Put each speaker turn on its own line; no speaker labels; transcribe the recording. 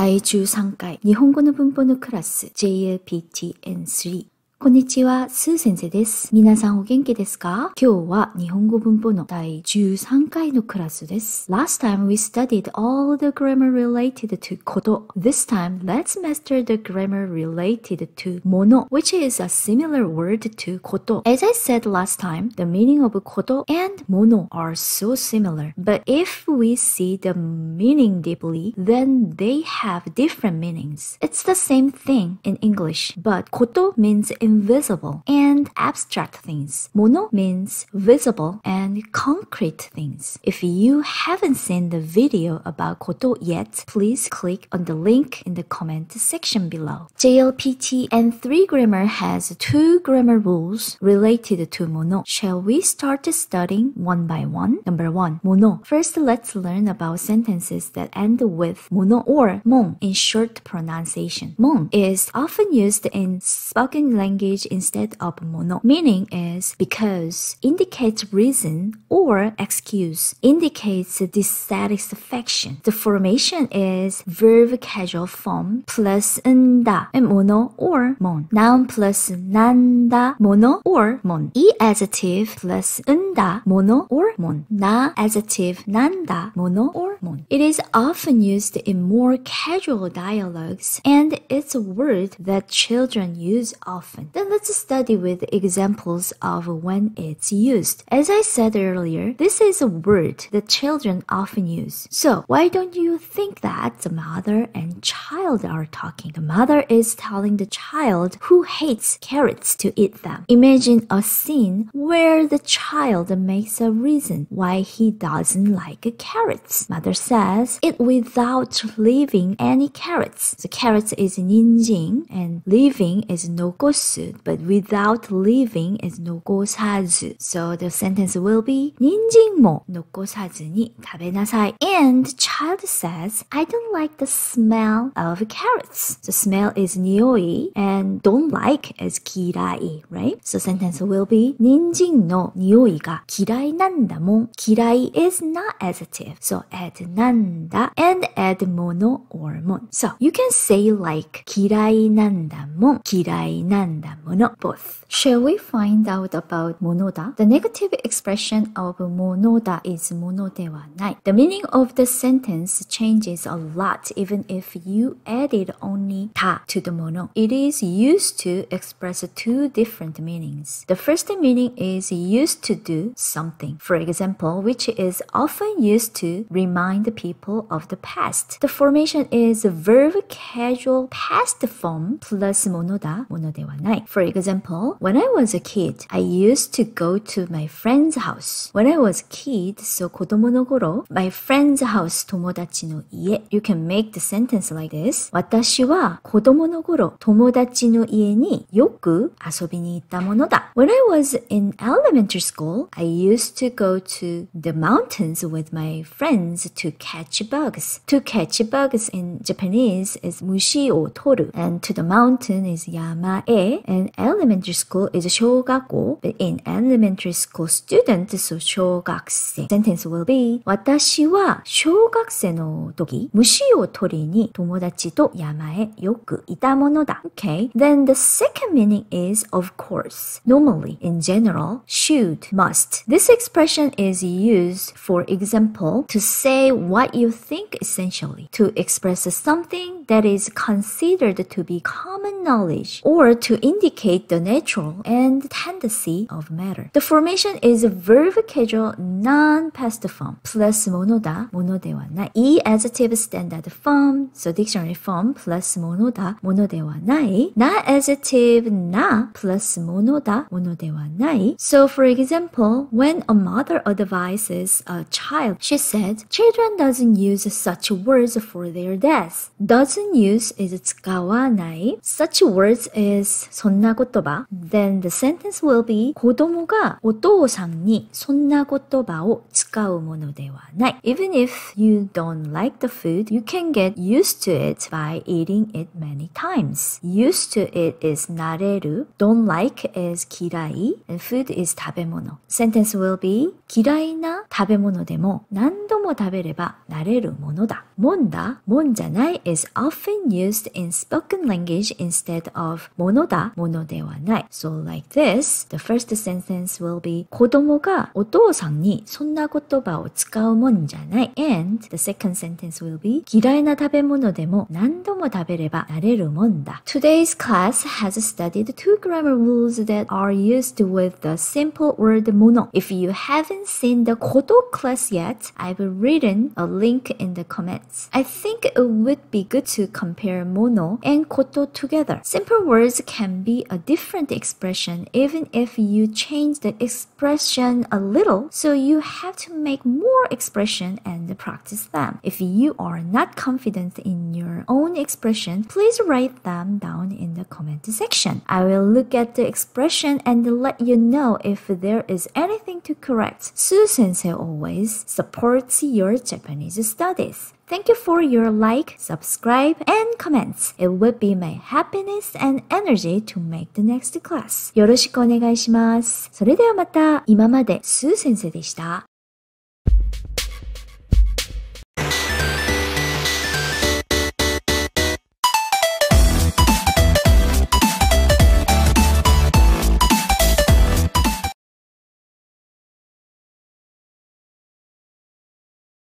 第13回日本語の文法のクラス JLPTN3 こんにちは、スー先生です。皆さんお元気ですか？今日は日本語文法の第13回のクラスです。Last time we studied all the grammar related to こと。This time, let's master the grammar related to もの which is a similar word to こと。As I said last time, the meaning of こと and もの are so similar. But if we see the meaning deeply, then they have different meanings. It's the same thing in English, but こと means invisible and abstract things. もの means visible and concrete things. If you haven't seen the video about こと yet, please click on the link in the comment section below. JLPT N3 grammar has 2 grammar rules related to もの. Shall we start studying one by one? Number 1. もの. First, let's learn about sentences that end with もの or もん in short pronunciation. もん is often used in spoken language instead of もの. Meaning is because, indicates reason or excuse, indicates dissatisfaction. The formation is verb casual form plus 은다 and もの or もん. Noun plus 난다, もの or もん. 이 adjective plus 은다, もの or もん. 나 adjective 난다, もの or もん. It is often used in more casual dialogues and it's a word that children use often. Then let's study with examples of when it's used. As I said earlier, this is a word that children often use. So why don't you think that the mother and child are talking? The mother is telling the child who hates carrots to eat them. Imagine a scene where the child makes a reason why he doesn't like carrots. Mother says it without leaving any carrots. So carrots is ninjing and leaving is 노고수, but without leaving is 노고사즈. So the sentence will be ninjing mo 노고사즈 ni tabenasai. And child says, I don't like the smell of carrots. The smell is 니오이 and don't like is 기라이, right? So sentence will be ninjing no 니오이가 기라이 난다 모. 기라이 is not adjective. So add 난다 and add mono or mon. So you can say like 기라이 난다 모, 기라이 난다 mono, both. Shall we find out about 모노다? The negative expression of 모노다 is 모노대와 나이. The meaning of the sentence changes a lot even if you added only 다 to the mono. It is used to express 2 different meanings. The first meaning is used to do something. For example, which is often used to remind people of the past. The formation is verb casual past form plus 모노다, 모노대와 나이. For example, when I was a kid, I used to go to my friend's house. When I was a kid, so 子供の頃, my friend's house, 友達の家. You can make the sentence like this. 私は子供の頃、友達の家によく遊びに行ったものだ. When I was in elementary school, I used to go to the mountains with my friends to catch bugs. To catch bugs in Japanese is mushi o toru, and to the mountain is yamae, and elementary school is 小学校, but in elementary school student, so 小学生. Sentence will be 私は小学生の時、虫を取りに友達と山へよくいたものだ. Okay, then the second meaning is of course, normally, in general, should, must. This expression is used, for example, to say what you think essentially, to express something that is considered to be common knowledge, or to indicate the natural and tendency of matter. The formation is verb casual non-past form plus 모노다, 모노대와 나이. 이 adjective standard form, so dictionary form plus 모노다, 모노대와 나이. 나 adjective 나 plus 모노다, 모노대와 나이. So for example, when a mother advises a child, she said, children doesn't use such words for their dads. Doesn't use is 使わない. Such words is そんな言葉 then the sentence will be 子供がお父さんにそんな言葉を使うものではない。Even if you don't like the food, you can get used to it by eating it many times. Used to it is 慣れる don't like is 嫌い and food is 食べ物 Sentence will be 嫌いな食べ物でも何度も食べれば慣れるものだ。もんだ、もんじゃない is often used in spoken language instead of ものだ、ものではない。So like this, the first sentence will be 子供がお父さんにそんな言葉を使うもんじゃない。And the second sentence will be 嫌いな食べ物でも何度も食べれば慣れるもんだ。Today's class has studied two grammar rules that are used with the simple word もの。If you haven't seen the Kodo class yet, I've written a link in the comments. I think it would be good to compare mono and koto together. Simple words can be a different expression even if you change the expression a little, so you have to make more expression and practice them. If you are not confident in your own expression, please write them down in the comment section. I will look at the expression and let you know if there is anything to correct. Su-sensei always supports your Japanese studies. Thank you for your like, subscribe, and comments. It would be my happiness and energy to make the next class. よろしくお願いします。それではまた、今までスー先生でした。